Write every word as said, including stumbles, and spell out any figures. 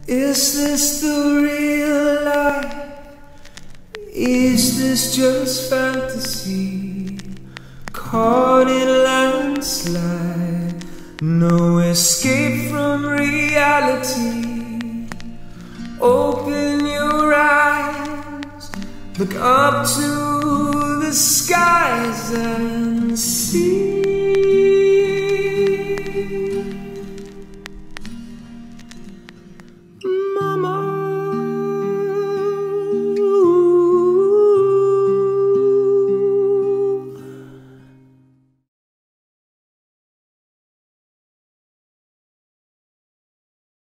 Is this the real life? Is this just fantasy? Caught in a landslide, no escape from reality. Open your eyes, look up to